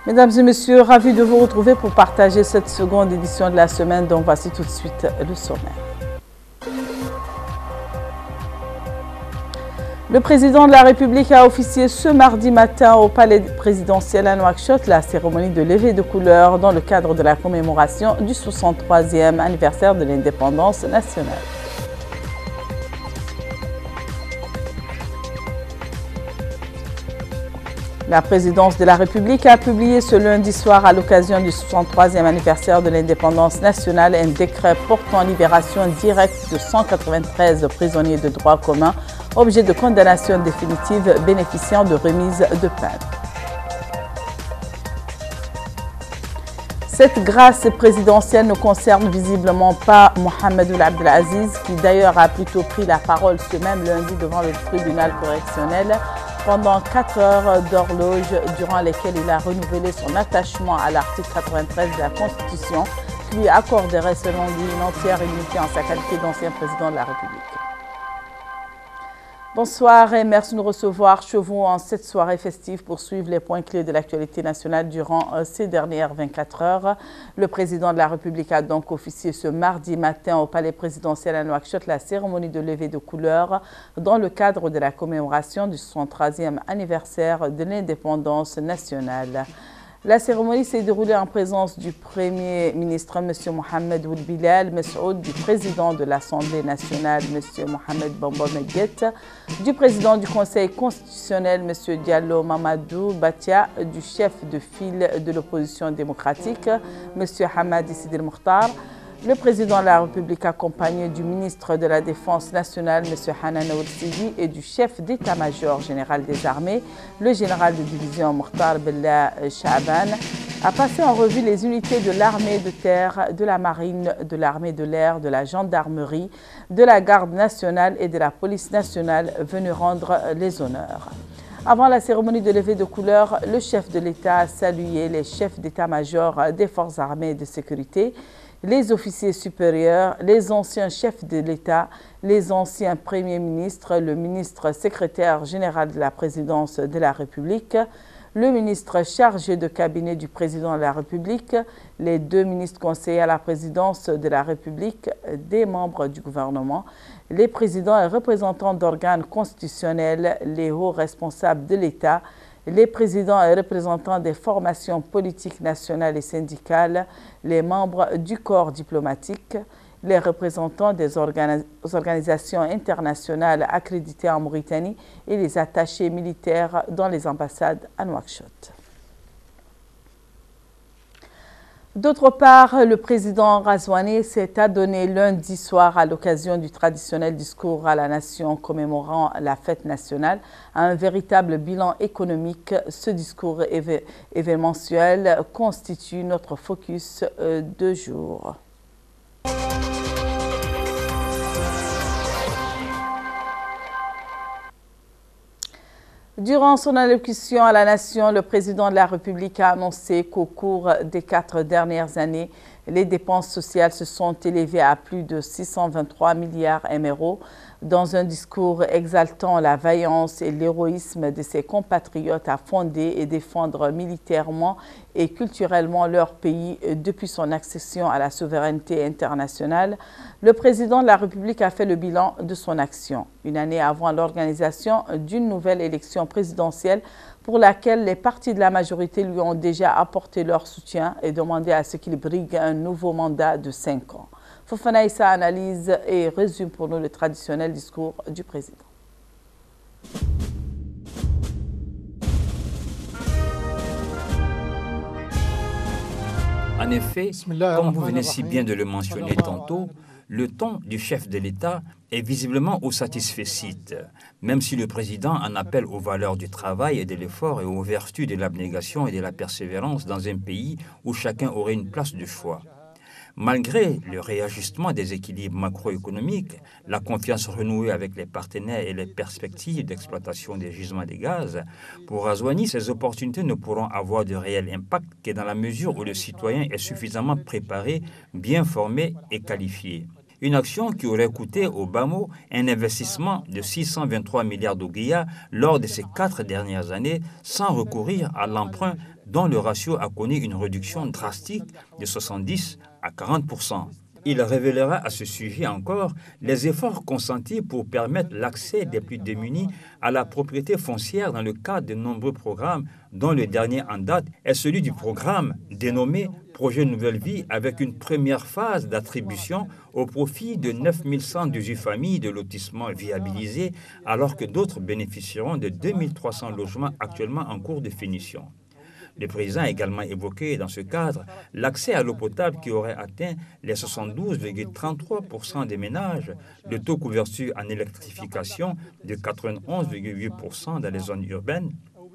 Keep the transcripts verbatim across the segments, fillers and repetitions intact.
Mesdames et messieurs, ravi de vous retrouver pour partager cette seconde édition de la semaine. Donc voici tout de suite le sommaire. Le président de la République a officié ce mardi matin au palais présidentiel à Nouakchott la cérémonie de levée de couleurs dans le cadre de la commémoration du soixante-troisième anniversaire de l'indépendance nationale. La présidence de la République a publié ce lundi soir, à l'occasion du soixante-troisième anniversaire de l'indépendance nationale, un décret portant libération directe de cent quatre-vingt-treize prisonniers de droit commun, objet de condamnation définitive bénéficiant de remise de peine. Cette grâce présidentielle ne concerne visiblement pas Mohamed Ould Abdelaziz, qui d'ailleurs a plutôt pris la parole ce même lundi devant le tribunal correctionnel pendant quatre heures d'horloge durant lesquelles il a renouvelé son attachement à l'article quatre-vingt-treize de la Constitution qui lui accorderait selon lui une entière immunité en sa qualité d'ancien président de la République. Bonsoir et merci de nous recevoir chez vous en cette soirée festive pour suivre les points clés de l'actualité nationale durant ces dernières vingt-quatre heures. Le président de la République a donc officié ce mardi matin au palais présidentiel à Nouakchott la cérémonie de levée de couleurs dans le cadre de la commémoration du soixante-troisième anniversaire de l'indépendance nationale. La cérémonie s'est déroulée en présence du Premier ministre, M. Mohamed Ould Bilal Messoud, du président de l'Assemblée nationale, M. Mohamed Bamba Meguet, du président du Conseil constitutionnel, M. Diallo Mamadou Batia, du chef de file de l'opposition démocratique, M. Hamadi Sidi Mokhtar, le président de la République accompagné du ministre de la Défense nationale, M. Hanan Ould Sidi, et du chef d'état-major général des armées, le général de division Mokhtar Bellah Chaban, a passé en revue les unités de l'armée de terre, de la marine, de l'armée de l'air, de la gendarmerie, de la garde nationale et de la police nationale venues rendre les honneurs. Avant la cérémonie de levée de couleurs, le chef de l'État a salué les chefs d'état-major des forces armées et de sécurité, les officiers supérieurs, les anciens chefs de l'État, les anciens premiers ministres, le ministre secrétaire général de la présidence de la République, le ministre chargé de cabinet du président de la République, les deux ministres conseillers à la présidence de la République, des membres du gouvernement, les présidents et représentants d'organes constitutionnels, les hauts responsables de l'État, les présidents et représentants des formations politiques nationales et syndicales, les membres du corps diplomatique, les représentants des organi- organisations internationales accréditées en Mauritanie et les attachés militaires dans les ambassades à Nouakchott. D'autre part, le président Ghazouani s'est adonné lundi soir à l'occasion du traditionnel discours à la nation commémorant la fête nationale à un véritable bilan économique. Ce discours éve événementiel constitue notre focus euh, de jour. Durant son allocution à la nation, le président de la République a annoncé qu'au cours des quatre dernières années, les dépenses sociales se sont élevées à plus de six cent vingt-trois milliards d'euros. Dans un discours exaltant la vaillance et l'héroïsme de ses compatriotes à fonder et défendre militairement et culturellement leur pays depuis son accession à la souveraineté internationale, le président de la République a fait le bilan de son action, une année avant l'organisation d'une nouvelle élection présidentielle pour laquelle les partis de la majorité lui ont déjà apporté leur soutien et demandé à ce qu'il brigue un nouveau mandat de cinq ans. Fofana Issa analyse et résume pour nous le traditionnel discours du président. En effet, comme vous venez si bien de le mentionner tantôt, le ton du chef de l'État est visiblement au satisfecit, même si le président en appelle aux valeurs du travail et de l'effort et aux vertus de l'abnégation et de la persévérance dans un pays où chacun aurait une place de choix. Malgré le réajustement des équilibres macroéconomiques, la confiance renouée avec les partenaires et les perspectives d'exploitation des gisements de gaz, pour Ghazouani, ces opportunités ne pourront avoir de réel impact que dans la mesure où le citoyen est suffisamment préparé, bien formé et qualifié. Une action qui aurait coûté au bas mot un investissement de six cent vingt-trois milliards d'ouguiyas lors de ces quatre dernières années sans recourir à l'emprunt dont le ratio a connu une réduction drastique de soixante-dix à quarante pour cent. Il révélera à ce sujet encore les efforts consentis pour permettre l'accès des plus démunis à la propriété foncière dans le cadre de nombreux programmes, dont le dernier en date est celui du programme dénommé Projet Nouvelle Vie, avec une première phase d'attribution au profit de neuf mille cent dix-huit familles de lotissement viabilisés, alors que d'autres bénéficieront de deux mille trois cents logements actuellement en cours de finition. Le président a également évoqué dans ce cadre l'accès à l'eau potable qui aurait atteint les soixante-douze virgule trente-trois pour cent des ménages, le taux de couverture en électrification de quatre-vingt-onze virgule huit pour cent dans les zones urbaines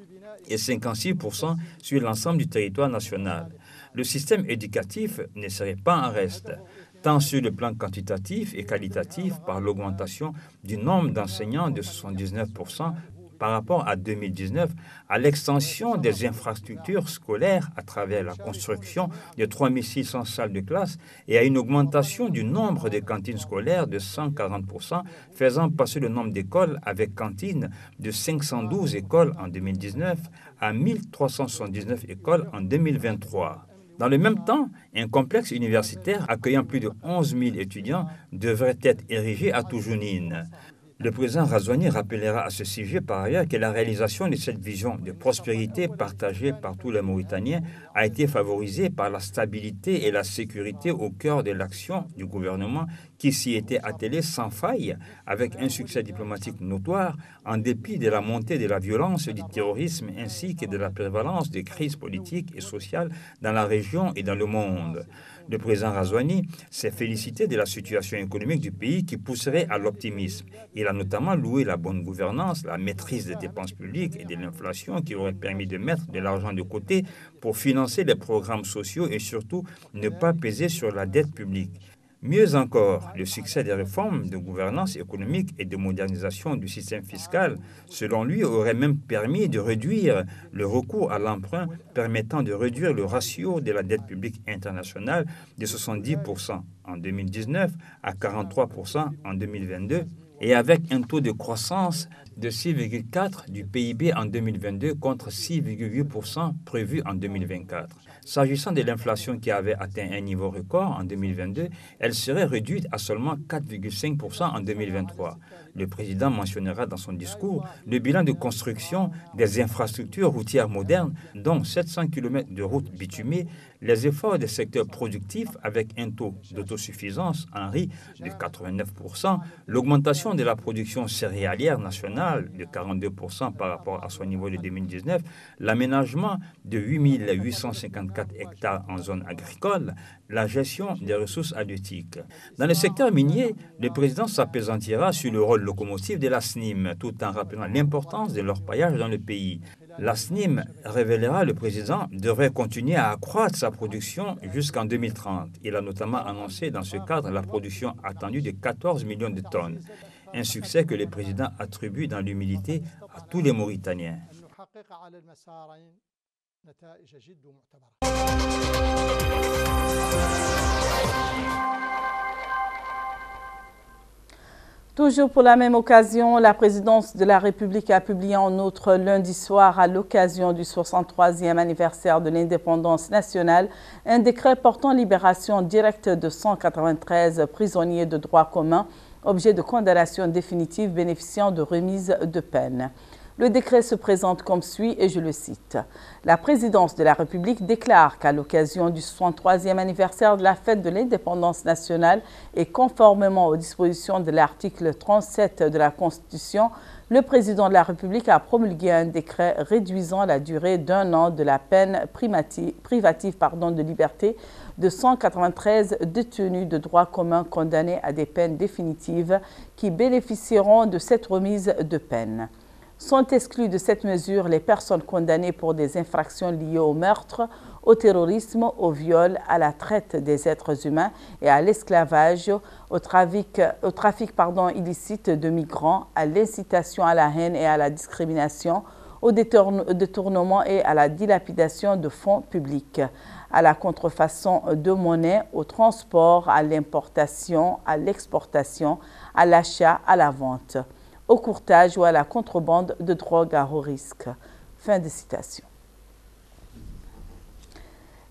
et cinquante-six pour cent sur l'ensemble du territoire national. Le système éducatif ne serait pas en reste, tant sur le plan quantitatif et qualitatif par l'augmentation du nombre d'enseignants de soixante-dix-neuf pour cent par rapport à deux mille dix-neuf, à l'extension des infrastructures scolaires à travers la construction de trois mille six cents salles de classe et à une augmentation du nombre de cantines scolaires de cent quarante pour cent, faisant passer le nombre d'écoles avec cantines de cinq cent douze écoles en deux mille dix-neuf à mille trois cent soixante-dix-neuf écoles en deux mille vingt-trois. Dans le même temps, un complexe universitaire accueillant plus de onze mille étudiants devrait être érigé à Toujounine. Le président Razouani rappellera à ce sujet par ailleurs que la réalisation de cette vision de prospérité partagée par tous les Mauritaniens a été favorisée par la stabilité et la sécurité au cœur de l'action du gouvernement qui s'y était attelé sans faille avec un succès diplomatique notoire en dépit de la montée de la violence et du terrorisme ainsi que de la prévalence des crises politiques et sociales dans la région et dans le monde. Le président Razouani s'est félicité de la situation économique du pays qui pousserait à l'optimisme. Il a notamment loué la bonne gouvernance, la maîtrise des dépenses publiques et de l'inflation qui aurait permis de mettre de l'argent de côté pour financer les programmes sociaux et surtout ne pas peser sur la dette publique. Mieux encore, le succès des réformes de gouvernance économique et de modernisation du système fiscal, selon lui, aurait même permis de réduire le recours à l'emprunt, permettant de réduire le ratio de la dette publique internationale de soixante-dix pour cent en deux mille dix-neuf à quarante-trois pour cent en deux mille vingt-deux, et avec un taux de croissance de six virgule quatre pour cent du P I B en deux mille vingt-deux contre six virgule huit pour cent prévu en deux mille vingt-quatre. S'agissant de l'inflation qui avait atteint un niveau record en deux mille vingt-deux, elle serait réduite à seulement quatre virgule cinq pour cent en deux mille vingt-trois. Le président mentionnera dans son discours le bilan de construction des infrastructures routières modernes, dont sept cents kilomètres de routes bitumées, les efforts des secteurs productifs avec un taux d'autosuffisance en riz de quatre-vingt-neuf pour cent, l'augmentation de la production céréalière nationale de quarante-deux pour cent par rapport à son niveau de deux mille dix-neuf, l'aménagement de huit mille huit cent cinquante-quatre hectares en zone agricole, la gestion des ressources halieutiques. Dans le secteur minier, le président s'appesantira sur le rôle locomotive de la S N I M, tout en rappelant l'importance de l'orpaillage dans le pays. La S N I M, révélera le président, devrait continuer à accroître sa production jusqu'en deux mille trente. Il a notamment annoncé dans ce cadre la production attendue de quatorze millions de tonnes. Un succès que le président attribue dans l'humilité à tous les Mauritaniens. Toujours pour la même occasion, la présidence de la République a publié en outre lundi soir, à l'occasion du soixante-troisième anniversaire de l'indépendance nationale, un décret portant libération directe de cent quatre-vingt-treize prisonniers de droit commun, objet de condamnation définitive bénéficiant de remise de peine. Le décret se présente comme suit et je le cite. La présidence de la République déclare qu'à l'occasion du soixante-troisième anniversaire de la fête de l'indépendance nationale et conformément aux dispositions de l'article trente-sept de la Constitution, le président de la République a promulgué un décret réduisant la durée d'un an de la peine privative pardon, de liberté de cent quatre-vingt-treize détenus de droit commun condamnés à des peines définitives qui bénéficieront de cette remise de peine. Sont exclues de cette mesure les personnes condamnées pour des infractions liées au meurtre, au terrorisme, au viol, à la traite des êtres humains et à l'esclavage, au trafic, au trafic pardon, illicite de migrants, à l'incitation à la haine et à la discrimination, au détournement et à la dilapidation de fonds publics, à la contrefaçon de monnaie, au transport, à l'importation, à l'exportation, à l'achat, à la vente, au courtage ou à la contrebande de drogue à haut risque. Fin de citation.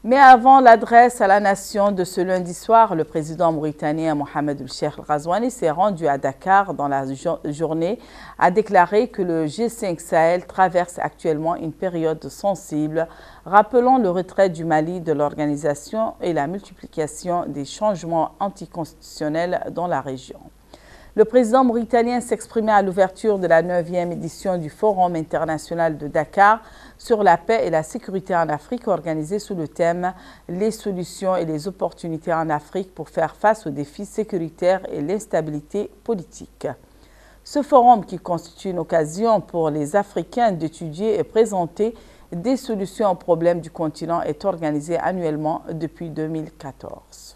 Mais avant l'adresse à la nation de ce lundi soir, le président mauritanien Mohamed El-Cheikh El-Ghazouani s'est rendu à Dakar dans la journée, a déclaré que le G cinq Sahel traverse actuellement une période sensible, rappelant le retrait du Mali de l'organisation et la multiplication des changements anticonstitutionnels dans la région. Le président mauritanien s'exprimait à l'ouverture de la neuvième édition du Forum international de Dakar sur la paix et la sécurité en Afrique, organisé sous le thème « Les solutions et les opportunités en Afrique pour faire face aux défis sécuritaires et l'instabilité politique ». Ce forum, qui constitue une occasion pour les Africains d'étudier et présenter des solutions aux problèmes du continent, est organisé annuellement depuis deux mille quatorze.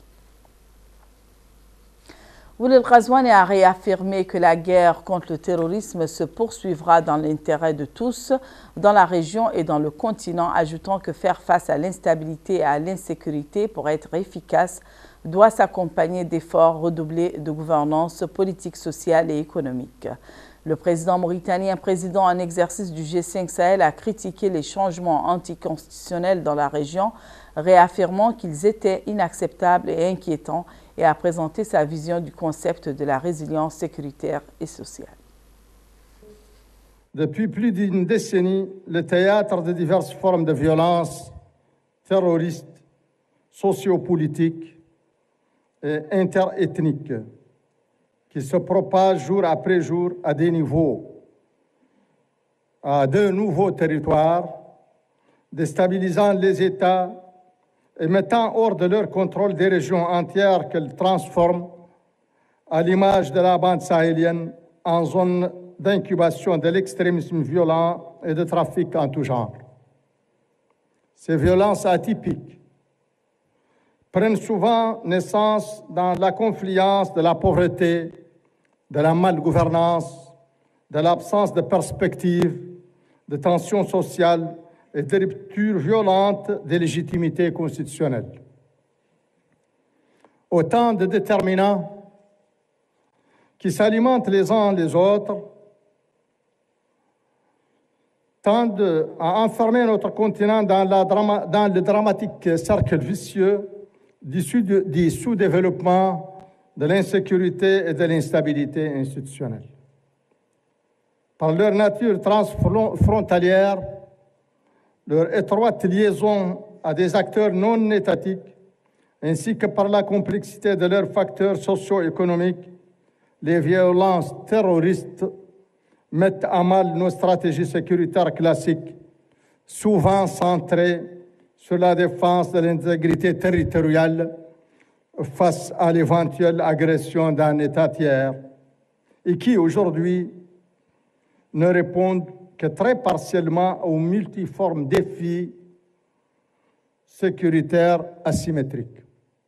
Ould Ghazouani a réaffirmé que la guerre contre le terrorisme se poursuivra dans l'intérêt de tous dans la région et dans le continent, ajoutant que faire face à l'instabilité et à l'insécurité pour être efficace doit s'accompagner d'efforts redoublés de gouvernance politique, sociale et économique. Le président mauritanien, président en exercice du G cinq Sahel, a critiqué les changements anticonstitutionnels dans la région, réaffirmant qu'ils étaient inacceptables et inquiétants, et a présenté sa vision du concept de la résilience sécuritaire et sociale. Depuis plus d'une décennie, le théâtre de diverses formes de violence terroristes, sociopolitiques et interethniques qui se propagent jour après jour à des niveaux, à de nouveaux territoires, déstabilisant les États et mettant hors de leur contrôle des régions entières qu'elles transforment, à l'image de la bande sahélienne, en zone d'incubation de l'extrémisme violent et de trafic en tout genre. Ces violences atypiques prennent souvent naissance dans la confluence de la pauvreté, de la malgouvernance, de l'absence de perspective, de tensions sociales et de ruptures violentes des légitimités constitutionnelles. Autant de déterminants qui s'alimentent les uns les autres, tendent à enfermer notre continent dans, la drama, dans le dramatique cercle vicieux du sous-développement, de l'insécurité et de l'instabilité institutionnelle. Par leur nature transfrontalière, leur étroite liaison à des acteurs non étatiques, ainsi que par la complexité de leurs facteurs socio-économiques, les violences terroristes mettent à mal nos stratégies sécuritaires classiques, souvent centrées sur la défense de l'intégrité territoriale face à l'éventuelle agression d'un État tiers, et qui aujourd'hui ne répondent que très partiellement aux multiformes défis sécuritaires asymétriques.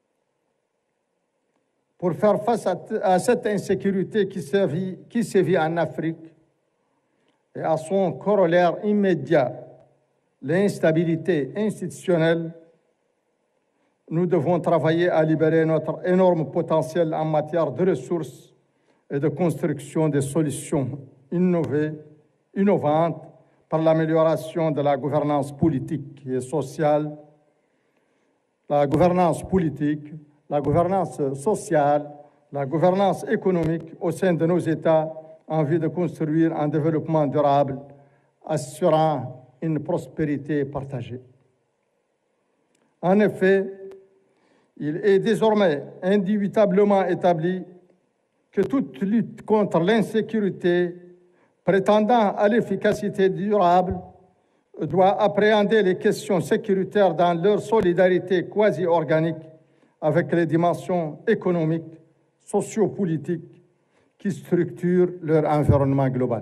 Pour faire face à, à cette insécurité qui sévit, qui sévit en Afrique et à son corollaire immédiat, l'instabilité institutionnelle, nous devons travailler à libérer notre énorme potentiel en matière de ressources et de construction des solutions innovées, innovantes par l'amélioration de la gouvernance politique et sociale, la gouvernance politique, la gouvernance sociale, la gouvernance économique au sein de nos États en vue de construire un développement durable, assurant une prospérité partagée. En effet, il est désormais indubitablement établi que toute lutte contre l'insécurité prétendant à l'efficacité durable doit appréhender les questions sécuritaires dans leur solidarité quasi-organique avec les dimensions économiques, sociopolitiques qui structurent leur environnement global.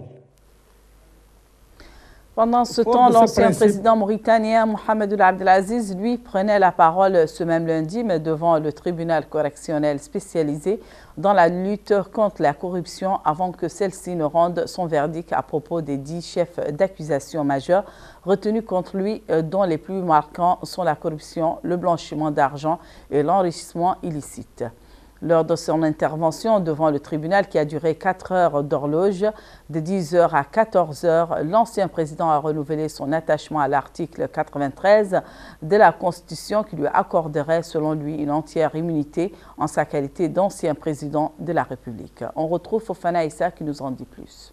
Pendant ce temps, l'ancien président mauritanien Mohamed Ould Abdelaziz, lui, prenait la parole ce même lundi, mais devant le tribunal correctionnel spécialisé dans la lutte contre la corruption avant que celle-ci ne rende son verdict à propos des dix chefs d'accusation majeurs retenus contre lui, dont les plus marquants sont la corruption, le blanchiment d'argent et l'enrichissement illicite. Lors de son intervention devant le tribunal qui a duré quatre heures d'horloge, de dix heures à quatorze heures, l'ancien président a renouvelé son attachement à l'article quatre-vingt-treize de la Constitution qui lui accorderait, selon lui, une entière immunité en sa qualité d'ancien président de la République. On retrouve Fofana Issa qui nous en dit plus.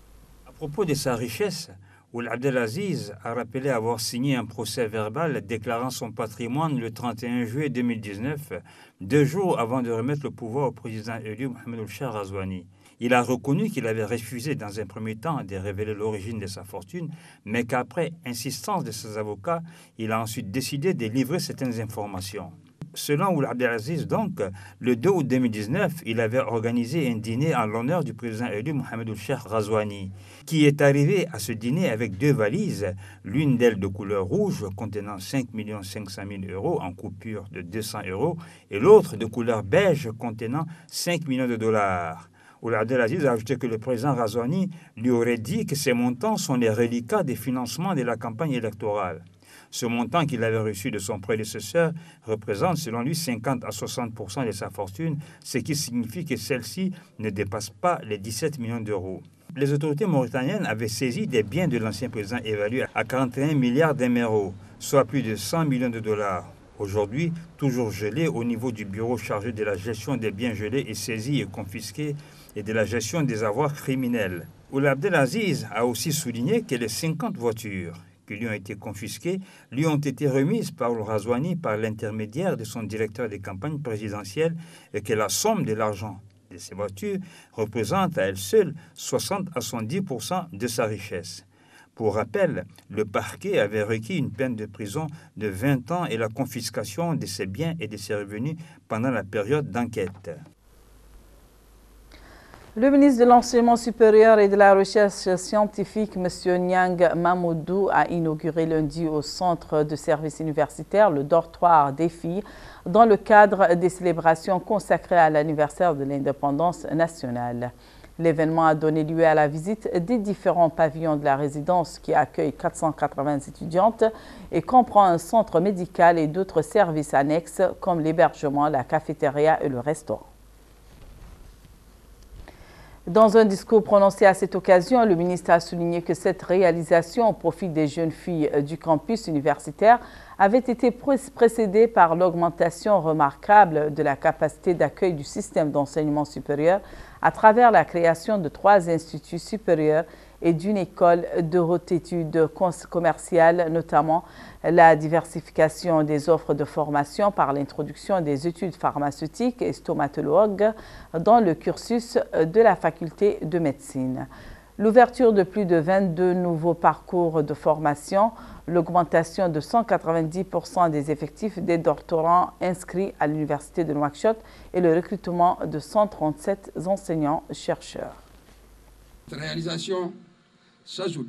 À propos de sa richesse, Ould Abdelaziz a rappelé avoir signé un procès verbal déclarant son patrimoine le trente et un juillet deux mille dix-neuf, deux jours avant de remettre le pouvoir au président élu Mohamed Ould Ghazouani. Il a reconnu qu'il avait refusé dans un premier temps de révéler l'origine de sa fortune, mais qu'après insistance de ses avocats, il a ensuite décidé de livrer certaines informations. Selon Ould Abdelaziz, donc, le deux août deux mille dix-neuf, il avait organisé un dîner en l'honneur du président élu Mohamed Ould Ghazouani, qui est arrivé à ce dîner avec deux valises, l'une d'elles de couleur rouge contenant cinq millions cinq cent mille euros en coupure de deux cents euros et l'autre de couleur beige contenant cinq millions de dollars. Ould Abdelaziz a ajouté que le président Ghazouani lui aurait dit que ces montants sont les reliquats des financements de la campagne électorale. Ce montant qu'il avait reçu de son prédécesseur représente, selon lui, cinquante à soixante pour cent de sa fortune, ce qui signifie que celle-ci ne dépasse pas les dix-sept millions d'euros. Les autorités mauritaniennes avaient saisi des biens de l'ancien président évalués à quarante et un milliards d'émeraudes, soit plus de cent millions de dollars. Aujourd'hui, toujours gelés au niveau du bureau chargé de la gestion des biens gelés et saisis et confisqués et de la gestion des avoirs criminels. Ould Abdelaziz a aussi souligné que les cinquante voitures qui lui ont été confisquées lui ont été remises par Ould Ghazouani par l'intermédiaire de son directeur de campagne présidentielle et que la somme de l'argent de ces voitures représente à elle seule soixante à soixante-dix pour cent de sa richesse. Pour rappel, le parquet avait requis une peine de prison de vingt ans et la confiscation de ses biens et de ses revenus pendant la période d'enquête. Le ministre de l'Enseignement supérieur et de la Recherche scientifique, M. Niang Mamoudou, a inauguré lundi au Centre de services universitaires le dortoir des filles dans le cadre des célébrations consacrées à l'anniversaire de l'indépendance nationale. L'événement a donné lieu à la visite des différents pavillons de la résidence qui accueille quatre cent quatre-vingts étudiantes et comprend un centre médical et d'autres services annexes comme l'hébergement, la cafétéria et le restaurant. Dans un discours prononcé à cette occasion, le ministre a souligné que cette réalisation au profit des jeunes filles du campus universitaire avait été précédée par l'augmentation remarquable de la capacité d'accueil du système d'enseignement supérieur à travers la création de trois instituts supérieurs et d'une école de haute étude commerciale, notamment la diversification des offres de formation par l'introduction des études pharmaceutiques et stomatologues dans le cursus de la faculté de médecine. L'ouverture de plus de vingt-deux nouveaux parcours de formation, l'augmentation de cent quatre-vingt-dix pour cent des effectifs des doctorants inscrits à l'université de Nouakchott et le recrutement de cent trente-sept enseignants-chercheurs. Cette réalisation s'ajoute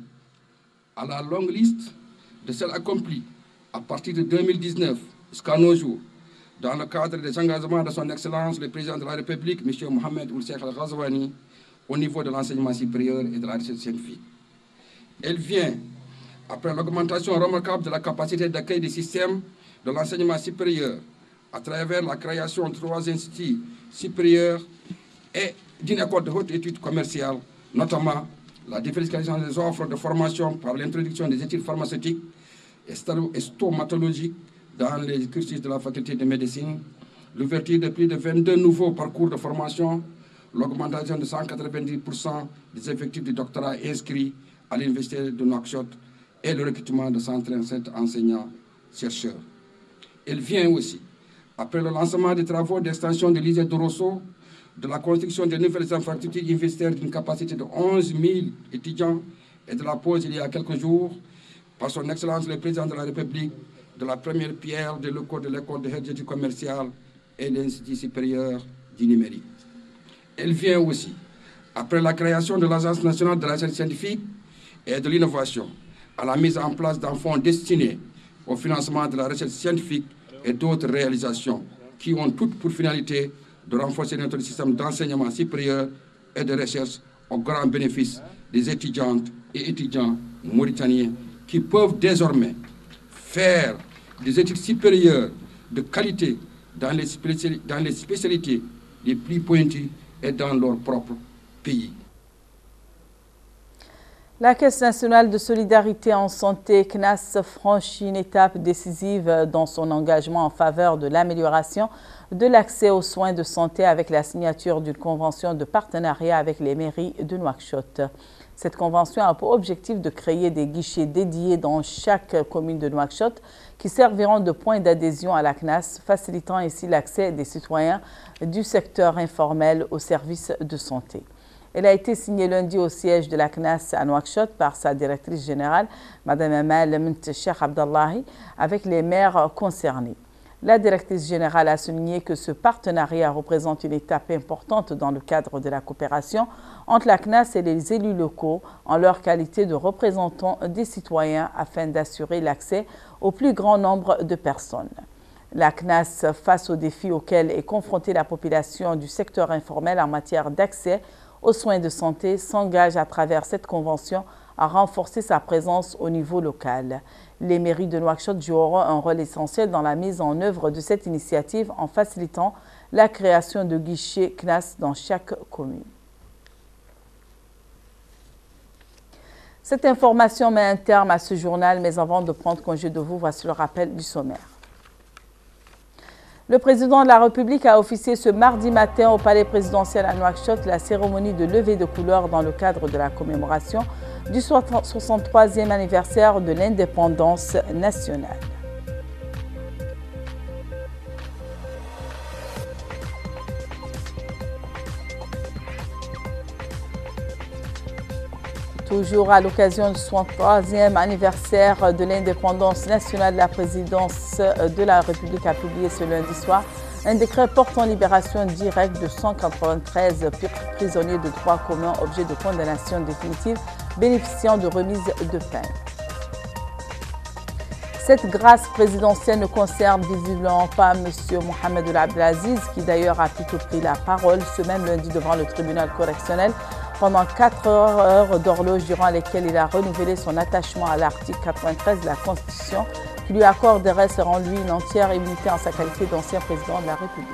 à la longue liste de celles accomplies à partir de deux mille dix-neuf jusqu'à nos jours dans le cadre des engagements de son Excellence le Président de la République, M. Mohamed Ould Ghazouani, au niveau de l'enseignement supérieur et de la recherche scientifique. Elle vient après l'augmentation remarquable de la capacité d'accueil des systèmes de l'enseignement supérieur à travers la création de trois instituts supérieurs et d'une école de haute étude commerciale, notamment la diversification des offres de formation par l'introduction des études pharmaceutiques et stomatologiques dans les cursus de la faculté de médecine, l'ouverture de plus de vingt-deux nouveaux parcours de formation, l'augmentation de cent quatre-vingt-dix pour cent des effectifs de doctorat inscrits à l'université de Nouakchott et le recrutement de cent trente-sept enseignants-chercheurs. Elle vient aussi, après le lancement des travaux d'extension de l'I S E de Rosso, de la construction de nouvelles infrastructures universitaires d'une capacité de onze mille étudiants et de la pose il y a quelques jours, par son Excellence le Président de la République, de la première pierre de l'école de l'école de haute étude commerciale et l'Institut supérieur du numérique. Elle vient aussi, après la création de l'Agence nationale de la recherche scientifique et de l'innovation, à la mise en place d'un fonds destiné au financement de la recherche scientifique et d'autres réalisations qui ont toutes pour finalité de renforcer notre système d'enseignement supérieur et de recherche au grand bénéfice des étudiantes et étudiants mauritaniens qui peuvent désormais faire des études supérieures de qualité dans les spécialités, dans les spécialités les plus pointus et dans leur propre pays. La Caisse nationale de solidarité en santé, C N A S, franchit une étape décisive dans son engagement en faveur de l'amélioration de l'accès aux soins de santé avec la signature d'une convention de partenariat avec les mairies de Nouakchott. Cette convention a pour objectif de créer des guichets dédiés dans chaque commune de Nouakchott qui serviront de point d'adhésion à la C N A S, facilitant ainsi l'accès des citoyens du secteur informel aux services de santé. Elle a été signée lundi au siège de la C N A S à Nouakchott par sa directrice générale, Mme Amal Ment Cheikh Abdallahi, avec les maires concernés. La directrice générale a souligné que ce partenariat représente une étape importante dans le cadre de la coopération entre la C N A S et les élus locaux en leur qualité de représentants des citoyens afin d'assurer l'accès au plus grand nombre de personnes. La C N A S, face aux défis auxquels est confrontée la population du secteur informel en matière d'accès aux soins de santé, s'engage à travers cette convention à renforcer sa présence au niveau local. Les mairies de Nouakchott joueront un rôle essentiel dans la mise en œuvre de cette initiative en facilitant la création de guichets C N A S dans chaque commune. Cette information met un terme à ce journal, mais avant de prendre congé de vous, voici le rappel du sommaire. Le président de la République a officié ce mardi matin au palais présidentiel à Nouakchott la cérémonie de levée de couleurs dans le cadre de la commémoration du soixante-troisième anniversaire de l'indépendance nationale. Toujours à l'occasion du soixante-troisième anniversaire de l'indépendance nationale, la présidence de la République a publié ce lundi soir un décret portant libération directe de cent quatre-vingt-treize prisonniers de droit commun, objet de condamnation définitive, bénéficiant de remise de peine. Cette grâce présidentielle ne concerne visiblement pas M. Mohamed El Abdelaziz, qui d'ailleurs a plutôt pris la parole ce même lundi devant le tribunal correctionnel pendant quatre heures d'horloge durant lesquelles il a renouvelé son attachement à l'article quatre-vingt-treize de la Constitution qui lui accorderait, selon lui, une entière immunité en sa qualité d'ancien président de la République.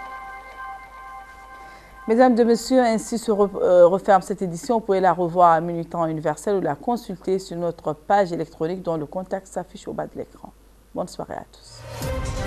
Mesdames et messieurs, ainsi se referme cette édition. Vous pouvez la revoir à minuit temps universel ou la consulter sur notre page électronique dont le contact s'affiche au bas de l'écran. Bonne soirée à tous.